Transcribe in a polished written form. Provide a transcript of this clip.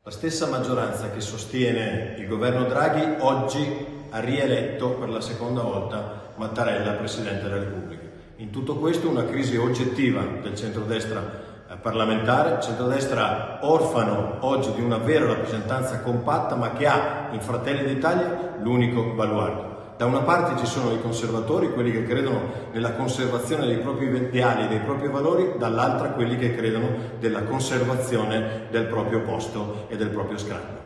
La stessa maggioranza che sostiene il governo Draghi oggi ha rieletto per la seconda volta Mattarella Presidente della Repubblica. In tutto questo una crisi oggettiva del centrodestra parlamentare, centrodestra orfano oggi di una vera rappresentanza compatta, ma che ha in Fratelli d'Italia l'unico baluardo. Da una parte ci sono i conservatori, quelli che credono nella conservazione dei propri ideali e dei propri valori, dall'altra quelli che credono nella conservazione del proprio posto e del proprio scranno.